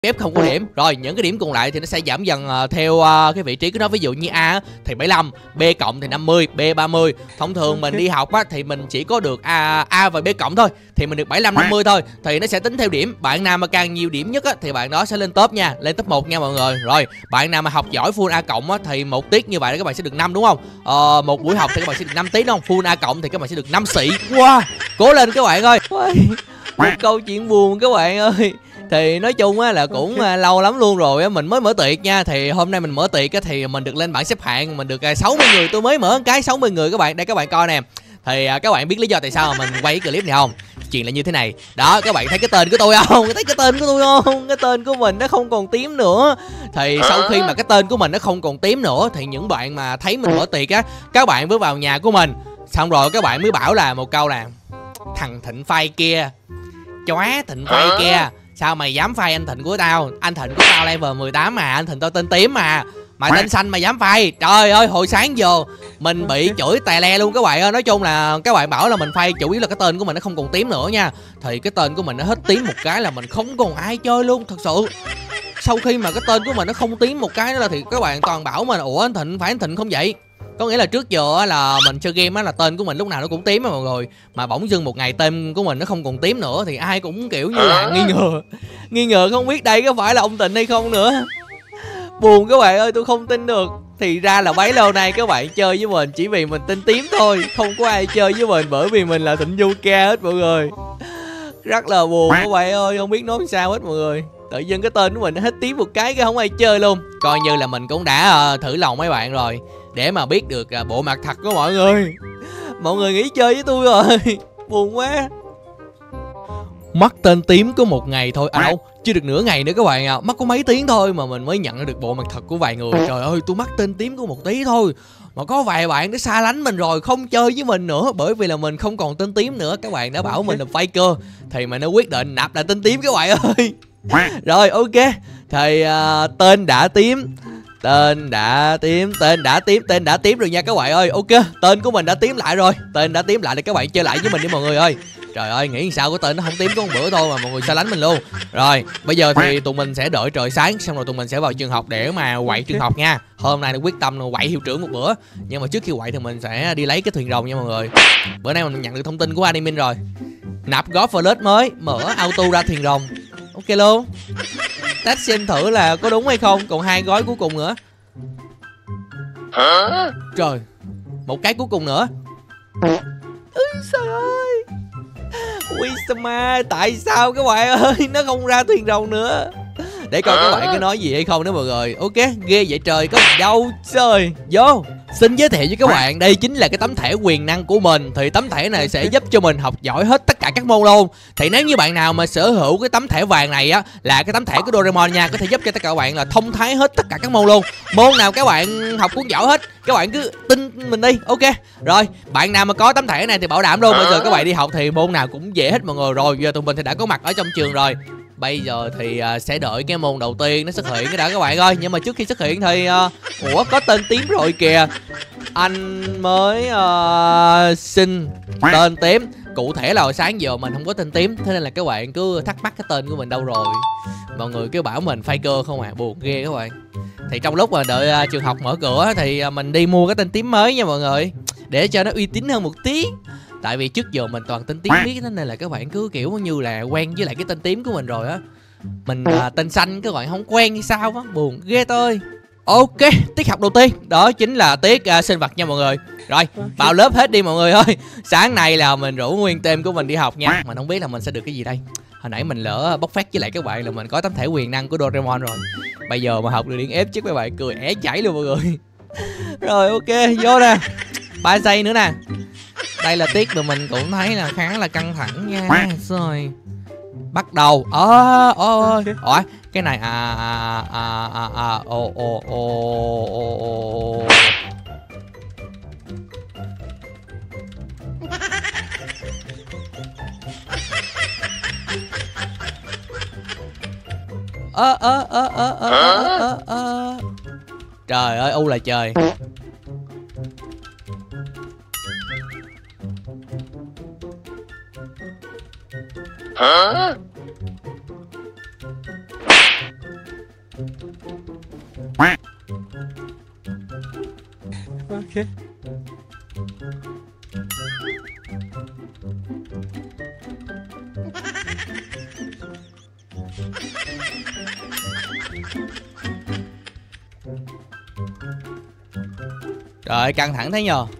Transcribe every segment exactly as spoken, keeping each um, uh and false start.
F không có điểm. Rồi những cái điểm còn lại thì nó sẽ giảm dần uh, theo uh, cái vị trí của nó. Ví dụ như A thì bảy mươi lăm, B cộng thì năm mươi, B ba mươi. Thông thường mình đi học á, thì mình chỉ có được A, A và B cộng thôi, thì mình được bảy mươi lăm, năm mươi thôi. Thì nó sẽ tính theo điểm. Bạn nào mà càng nhiều điểm nhất á, thì bạn đó sẽ lên top nha, lên top một nha mọi người. Rồi bạn nào mà học giỏi full A cộng á, thì một tiết như vậy các bạn sẽ được năm đúng không? Ờ, một buổi học thì các bạn sẽ được năm tiết đúng không? Full A cộng thì các bạn sẽ được năm sĩ. Wow, cố lên các bạn ơi. Một câu chuyện buồn các bạn ơi. Thì nói chung á là cũng okay. lâu lắm luôn rồi á, mình mới mở tiệc nha. Thì hôm nay mình mở tiệc á, thì mình được lên bảng xếp hạng, mình được sáu mươi người. Tôi mới mở cái sáu mươi người các bạn. Đây các bạn coi nè. Thì các bạn biết lý do tại sao mà mình quay cái clip này không? Chuyện là như thế này. Đó, các bạn thấy cái tên của tôi không? Thấy cái tên của tôi không? Cái tên của mình nó không còn tím nữa. Thì sau khi mà cái tên của mình nó không còn tím nữa, thì những bạn mà thấy mình mở tiệc á, các bạn bước vào nhà của mình, xong rồi các bạn mới bảo là một câu là: thằng Thịnh phai kia, chóa Thịnh phai kia, sao mày dám phai anh Thịnh của tao? Anh Thịnh của tao level mười tám mà, anh Thịnh tao tên tím mà, mày tên xanh mà dám phai. Trời ơi, hồi sáng giờ mình bị chửi tè le luôn các bạn ơi. Nói chung là các bạn bảo là mình phai chủ yếu là cái tên của mình nó không còn tím nữa nha. Thì cái tên của mình nó hết tím một cái là mình không còn ai chơi luôn, thật sự. Sau khi mà cái tên của mình nó không tím một cái nữa là thì các bạn toàn bảo mình: ủa anh Thịnh, phải anh Thịnh không vậy? Có nghĩa là trước giờ là mình chơi game á, là tên của mình lúc nào nó cũng tím á mọi người. Mà bỗng dưng một ngày tên của mình nó không còn tím nữa, thì ai cũng kiểu như là nghi ngờ. Nghi ngờ không biết đây có phải là ông Tịnh hay không nữa. Buồn các bạn ơi, tôi không tin được. Thì ra là bấy lâu nay các bạn chơi với mình chỉ vì mình tên tím thôi. Không có ai chơi với mình bởi vì mình là Thịnh Yuka hết mọi người. Rất là buồn các bạn ơi, không biết nói sao hết mọi người. Tự dưng cái tên của mình nó hết tím một cái cái không ai chơi luôn. Coi như là mình cũng đã uh, thử lòng mấy bạn rồi, để mà biết được uh, bộ mặt thật của mọi người. Mọi người nghỉ chơi với tôi rồi. Buồn quá. Mất tên tím có một ngày thôi. À đâu, chưa được nửa ngày nữa các bạn ạ. à. Mất có mấy tiếng thôi mà mình mới nhận được bộ mặt thật của vài người. Trời ơi, tôi mất tên tím có một tí thôi mà có vài bạn đã xa lánh mình rồi, không chơi với mình nữa. Bởi vì là mình không còn tên tím nữa. Các bạn đã bảo mình là faker, thì mình đã quyết định nạp lại tên tím các bạn ơi. Rồi ok. Thì uh, tên đã tím. Tên đã tím, tên đã tím, tên đã tím rồi nha các bạn ơi. Ok, tên của mình đã tím lại rồi. Tên đã tím lại thì các bạn chơi lại với mình đi mọi người ơi. Trời ơi, nghĩ sao cái tên nó không tím có một bữa thôi mà mọi người xa lánh mình luôn. Rồi, bây giờ thì tụi mình sẽ đợi trời sáng, xong rồi tụi mình sẽ vào trường học để mà quậy trường học nha. Hôm nay nó quyết tâm là quậy hiệu trưởng một bữa. Nhưng mà trước khi quậy thì mình sẽ đi lấy cái thuyền rồng nha mọi người. Bữa nay mình nhận được thông tin của admin rồi. Nạp góp flash mới, mở auto ra thuyền rồng. Ok luôn. Test xem thử là có đúng hay không. Còn hai gói cuối cùng nữa. Hả? Trời, một cái cuối cùng nữa. Ôi trời ơi, Wisama, tại sao các bạn ơi nó không ra thuyền rồng nữa? Để coi các bạn có nói gì hay không nữa mọi người. Ok, ghê vậy trời, có gì đâu. Trời, vô. Xin giới thiệu với các bạn, đây chính là cái tấm thẻ quyền năng của mình. Thì tấm thẻ này sẽ giúp cho mình học giỏi hết tất cả các môn luôn. Thì nếu như bạn nào mà sở hữu cái tấm thẻ vàng này á, là cái tấm thẻ của Doraemon nha, có thể giúp cho tất cả các bạn là thông thái hết tất cả các môn luôn. Môn nào các bạn học cũng giỏi hết, các bạn cứ tin mình đi. Ok, rồi bạn nào mà có tấm thẻ này thì bảo đảm luôn, bây giờ các bạn đi học thì môn nào cũng dễ hết mọi người. Rồi giờ tụi mình thì đã có mặt ở trong trường rồi. Bây giờ thì uh, sẽ đợi cái môn đầu tiên nó xuất hiện cái đã các bạn ơi. Nhưng mà trước khi xuất hiện thì uh, ủa có tên tím rồi kìa. Anh mới uh, xin tên tím. Cụ thể là hồi sáng giờ mình không có tên tím, thế nên là các bạn cứ thắc mắc cái tên của mình đâu rồi. Mọi người cứ bảo mình faker không à, buồn ghê các bạn. Thì trong lúc mà đợi uh, trường học mở cửa thì uh, mình đi mua cái tên tím mới nha mọi người, để cho nó uy tín hơn một tí. Tại vì trước giờ mình toàn tên tím biết, nên là các bạn cứ kiểu như là quen với lại cái tên tím của mình rồi á. Mình à, tên xanh các bạn không quen hay sao á, buồn ghê tôi. Ok, tiết học đầu tiên đó chính là tiết uh, sinh vật nha mọi người. Rồi, vào lớp hết đi mọi người ơi. Sáng nay là mình rủ nguyên team của mình đi học nha. Mình không biết là mình sẽ được cái gì đây. Hồi nãy mình lỡ bóc phát với lại các bạn là mình có tấm thẻ quyền năng của Doraemon rồi. Bây giờ mà học được điện ép chắc các bạn cười é chảy luôn mọi người. Rồi ok, vô nè. Ba giây nữa nè. Đây là tiết mà mình cũng thấy là khá là căng thẳng nha. Rồi bắt đầu. Ơ ơ ủa cái này à à à à à ô ô ô ô ơ ơ ơ ơ ơ ơ. Trời ơi, u là trời. Hả? Ok. Trời căng thẳng thế nhờ.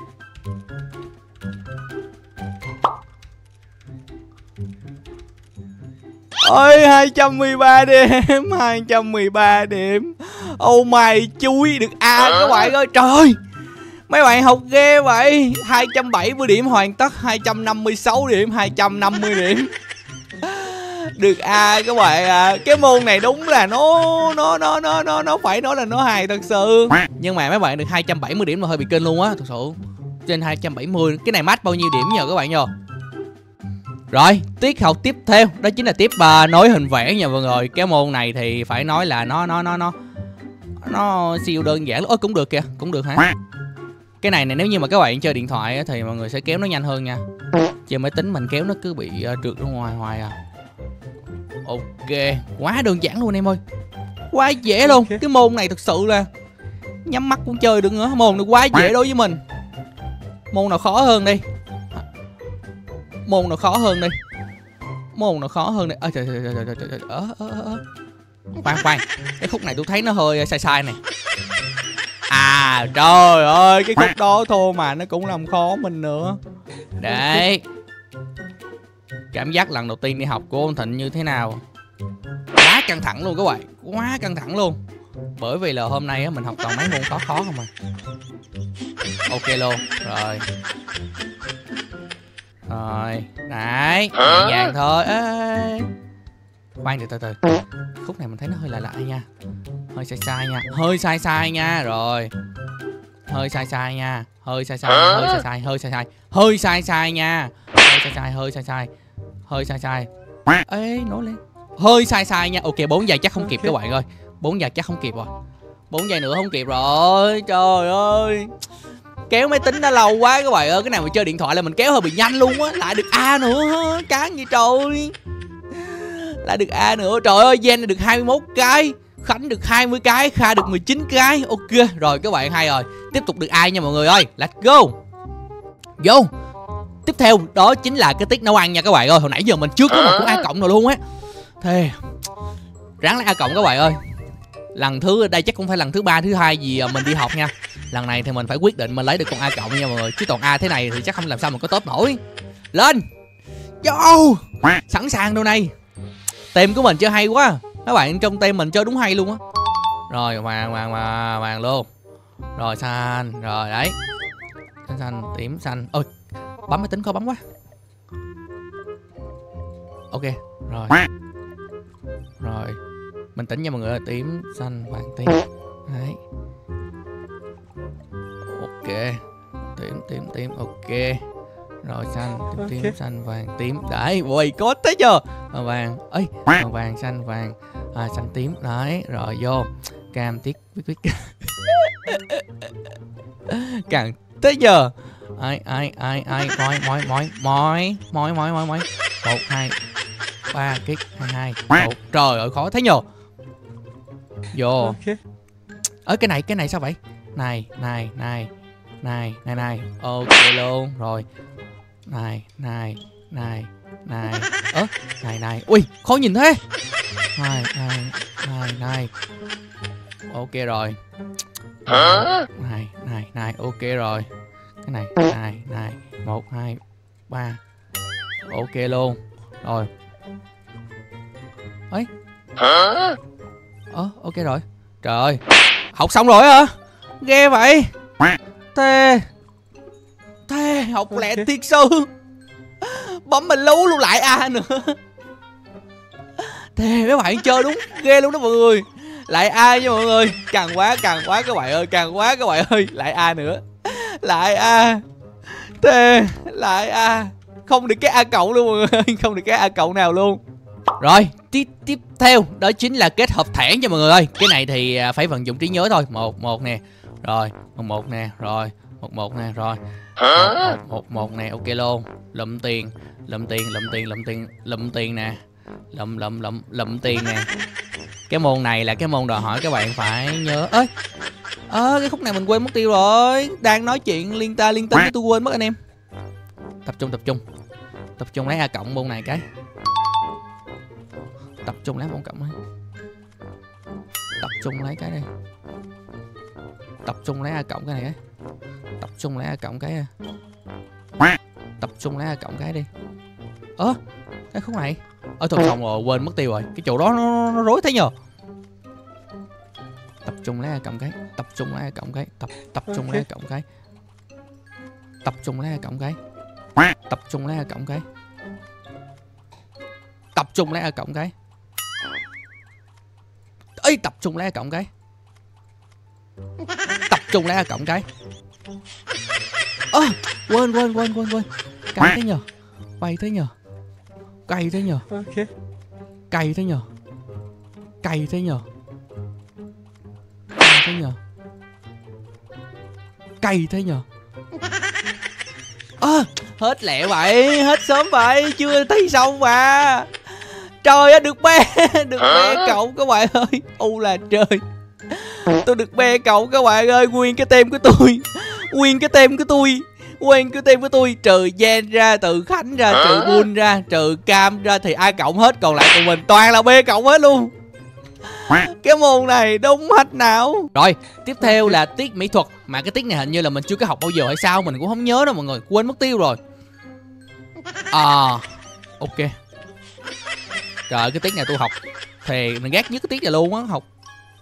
Ôi hai trăm mười ba điểm, hai trăm mười ba điểm. Oh my chui được A các bạn ơi. Trời ơi, mấy bạn học ghê vậy. Hai trăm bảy mươi điểm hoàn tất. Hai trăm năm mươi sáu điểm, hai trăm năm mươi điểm. Được A các bạn à. Cái môn này đúng là nó Nó nó nó nó nó phải nói là nó hài thật sự. Nhưng mà mấy bạn được hai trăm bảy mươi điểm là hơi bị kinh luôn á. Thật sự trên hai trăm bảy mươi. Cái này match bao nhiêu điểm nhờ các bạn nhờ. Rồi tiết học tiếp theo đó chính là tiếp uh, nối hình vẽ nha mọi người. Cái môn này thì phải nói là nó nó nó nó nó siêu đơn giản. Ôi cũng được kìa, cũng được hả. Cái này này nếu như mà các bạn chơi điện thoại thì mọi người sẽ kéo nó nhanh hơn nha. Chơi máy tính mình kéo nó cứ bị uh, trượt ra ngoài hoài à. Ok, quá đơn giản luôn em ơi. Quá dễ luôn. Cái môn này thật sự là nhắm mắt cũng chơi được nữa. Môn này quá dễ đối với mình. Môn nào khó hơn đi. Môn nào khó hơn đi. Môn nào khó hơn đi. Ơ trời trời trời trời trời. Ơ ơ ơ. Khoan khoan. Cái khúc này tôi thấy nó hơi sai sai này. À trời ơi, cái khúc đó thôi mà nó cũng làm khó mình nữa. Đấy. Cảm giác lần đầu tiên đi học của ông Thịnh như thế nào? Quá căng thẳng luôn các bạn. Quá căng thẳng luôn. Bởi vì là hôm nay á, mình học toàn mấy môn khó khó không à. Ok luôn. Rồi. Rồi. Đấy. Nhẹ nhàng thôi. Ê. Khoan từ từ từ. Khúc này mình thấy nó hơi lạ lạ nha. Hơi sai sai nha. Hơi sai sai nha. Rồi. Hơi sai sai nha. Hơi sai sai. Hơi sai sai. Hơi sai sai. Hơi sai sai nha. Hơi sai sai. Hơi sai sai. Hơi sai sai. Ê nổi lên. Hơi sai sai nha. Ok bốn giây chắc không kịp các bạn ơi. Bốn giây chắc không kịp rồi. Bốn giây nữa không kịp rồi. Trời ơi. Kéo máy tính nó lâu quá các bạn ơi. Cái này mà chơi điện thoại là mình kéo hơi bị nhanh luôn á. Lại được A nữa. Cán gì trời. Lại được A nữa. Trời ơi Gen được hai mươi mốt cái. Khánh được hai mươi cái. Kha được mười chín cái. Ok rồi các bạn hay rồi. Tiếp tục được A nha mọi người ơi. Let's go. Vô. Tiếp theo đó chính là cái tiết nấu ăn nha các bạn ơi. Hồi nãy giờ mình chưa có một của A cộng nào luôn á. Thế ráng lấy A cộng các bạn ơi. Lần thứ đây chắc cũng phải lần thứ ba thứ hai gì mình đi học nha. Lần này thì mình phải quyết định mình lấy được con A cộng nha mọi người. Chứ toàn A thế này thì chắc không làm sao mình có top nổi. Lên. Vô. Sẵn sàng đâu này. Team của mình chơi hay quá. Các bạn trong team mình chơi đúng hay luôn á. Rồi vàng vàng vàng vàng luôn. Rồi xanh. Rồi đấy. Xanh xanh tím xanh. Ôi bấm máy tính khó bấm quá. Ok rồi. Rồi bình tĩnh nha mọi người. Tím xanh vàng tím. Đấy. Ok. Tím tím tím. Ok. Rồi xanh tím tím okay. Xanh vàng tím. Đấy ôi có thế chưa. Vàng ấy vàng vàng xanh vàng à, xanh tím. Đấy rồi vô. Cam tiết biết biết. Càng tới giờ. Ai ai ai ai moi moi moi moi moi moi moi moi. Một hai ba kích hai hai một. Trời ơi khó thế nhờ. Vô. Okay. Ơ cái này cái này sao vậy? Này này này này này này. Ok luôn rồi. Này này này này. Ơ này này. Ui khó nhìn thế. Này này này này. Ok rồi. Này này này. Ok rồi. Cái này này này. Một hai ba. Ok luôn. Rồi. Ấy. Ơ ok rồi. Trời ơi. Học xong rồi hả? Ghê vậy. Thế Thế học lẹ thiệt sư. Bấm mình lú luôn lại A nữa. Thế mấy bạn chơi đúng ghê luôn đó mọi người. Lại A nha mọi người. Càng quá càng quá các bạn ơi. Càng quá các bạn ơi. Lại A nữa. Lại A. Thế lại A. Không được cái A cộng luôn mọi người. Không được cái A cộng nào luôn. Rồi tiếp tiếp theo đó chính là kết hợp thẻ nha mọi người ơi. Cái này thì phải vận dụng trí nhớ thôi. Một một nè. Rồi một một nè. Rồi một một nè. Rồi một một một nè. Ok luôn. Lụm tiền. Lụm tiền lụm tiền lụm tiền lụm tiền nè. Lụm lụm lụm lụm tiền nè. Cái môn này là cái môn đòi hỏi các bạn phải nhớ. Ơi ơ à, cái khúc này mình quên mất tiêu rồi. Đang nói chuyện liên ta liên tinh cái tôi quên mất anh em. Tập trung tập trung. Tập trung lấy A cộng môn này cái. Tập trung lấy môn cộng ấy. Tập trung lấy cái đây. Tập trung lấy A cộng cái này cái. Tập trung lấy A cộng cái. Tập trung lấy A cộng cái đi. Ơ à, cái khúc này. Ở thôi xong rồi quên mất tiêu rồi. Cái chỗ đó nó, nó rối thế nhờ. Tập trung lấy A cộng cái. Tập trung lấy A cộng cái. Tập tập trung lấy A cộng cái. Tập trung lấy A cộng cái. Tập trung lấy A cộng cái. Tập trung lấy A cộng cái. Ê, tập trung lấy A cộng cái. Tập trung lấy A cộng cái. Ơ à, quên quên quên quên quên. Cay thế nhờ. Bay thế nhờ. Cay thế nhờ. Ok. Cay thế nhờ. Cay thế nhờ. Cay thế nhờ. Cay thế nhờ. À, hết lẹ vậy, hết sớm vậy, chưa thi xong mà. Trời ơi, được be, được be cậu các bạn ơi. U là trời. Tôi được be cậu các bạn ơi, nguyên cái tem của tôi. Nguyên cái tem của tôi. Nguyên cái tem của tôi trừ Gen ra, trừ Khánh ra, trừ Bull ra, trừ Cam ra thì A cộng hết, còn lại tụi mình toàn là B cộng hết luôn. Cái môn này đúng hết não. Rồi, tiếp theo là tiết mỹ thuật. Mà cái tiết này hình như là mình chưa có học bao giờ hay sao, mình cũng không nhớ đâu mọi người, quên mất tiêu rồi. À, ok. Trời, cái tiết này tôi học thì mình ghét nhất cái tiết này luôn á, học.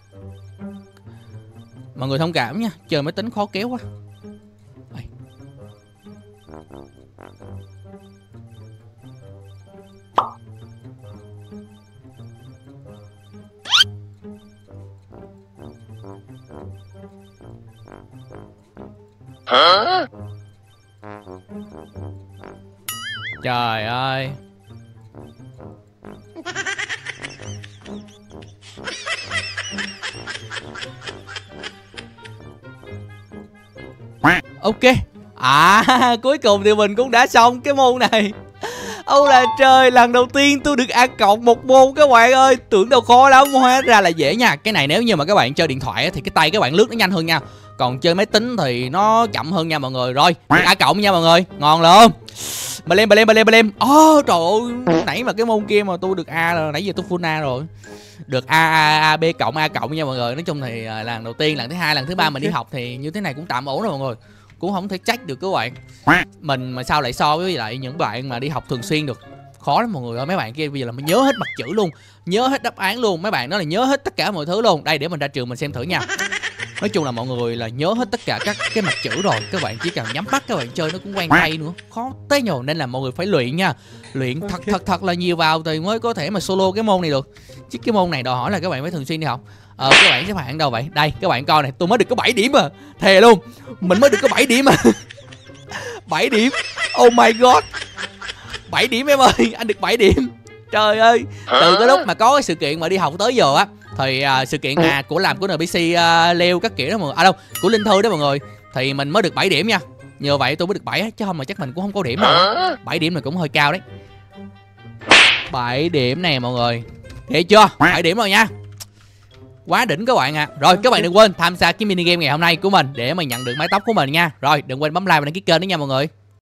Mọi người thông cảm nha, chơi máy tính khó kéo quá. Đây. Hả? Trời ơi. Ok. À, cuối cùng thì mình cũng đã xong cái môn này. Âu là trời, lần đầu tiên tôi được A cộng một môn các bạn ơi. Tưởng đâu khó lắm, hóa ra là dễ nha. Cái này nếu như mà các bạn chơi điện thoại thì cái tay các bạn lướt nó nhanh hơn nha. Còn chơi máy tính thì nó chậm hơn nha mọi người. Rồi, A cộng nha mọi người. Ngon luôn. Bà lên, bà lên, bà lên, bà lên. Ồ, trời ơi, nãy mà cái môn kia mà tôi được A rồi, nãy giờ tôi full A rồi. Được A, A, A, B cộng, A cộng nha mọi người. Nói chung thì lần đầu tiên, lần thứ hai, lần thứ ba mình đi học thì như thế này cũng tạm ổn rồi mọi người. Cũng không thể trách được các bạn. Mình mà sao lại so với lại những bạn mà đi học thường xuyên được. Khó lắm mọi người ơi, mấy bạn kia bây giờ là mình nhớ hết mặt chữ luôn, nhớ hết đáp án luôn. Mấy bạn đó là nhớ hết tất cả mọi thứ luôn. Đây để mình ra trường mình xem thử nha. Nói chung là mọi người là nhớ hết tất cả các cái mặt chữ rồi. Các bạn chỉ cần nhắm mắt các bạn chơi nó cũng quen tay nữa. Khó tới nhồ, nên là mọi người phải luyện nha. Luyện thật thật thật là nhiều vào thì mới có thể mà solo cái môn này được. Chứ cái môn này đòi hỏi là các bạn phải thường xuyên đi học. Ờ, các bạn xếp hạng đâu vậy? Đây, các bạn coi này, tôi mới được có bảy điểm à. Thề luôn, mình mới được có bảy điểm à. bảy điểm. Oh my god. bảy điểm em ơi, anh được bảy điểm. Trời ơi, từ cái lúc mà có cái sự kiện mà đi học tới giờ á thì uh, sự kiện à của làm của en pê xê uh, leo các kiểu đó mọi người. À đâu, của Linh Thư đó mọi người. Thì mình mới được bảy điểm nha. Nhờ vậy tôi mới được bảy, chứ không mà chắc mình cũng không có điểm đâu. bảy điểm là cũng hơi cao đấy. bảy điểm nè mọi người. Hiểu chưa? bảy điểm rồi nha. Quá đỉnh các bạn ạ. À. Rồi các bạn đừng quên tham gia cái mini game ngày hôm nay của mình để mà nhận được mái tóc của mình nha. Rồi đừng quên bấm like và đăng ký kênh đó nha mọi người.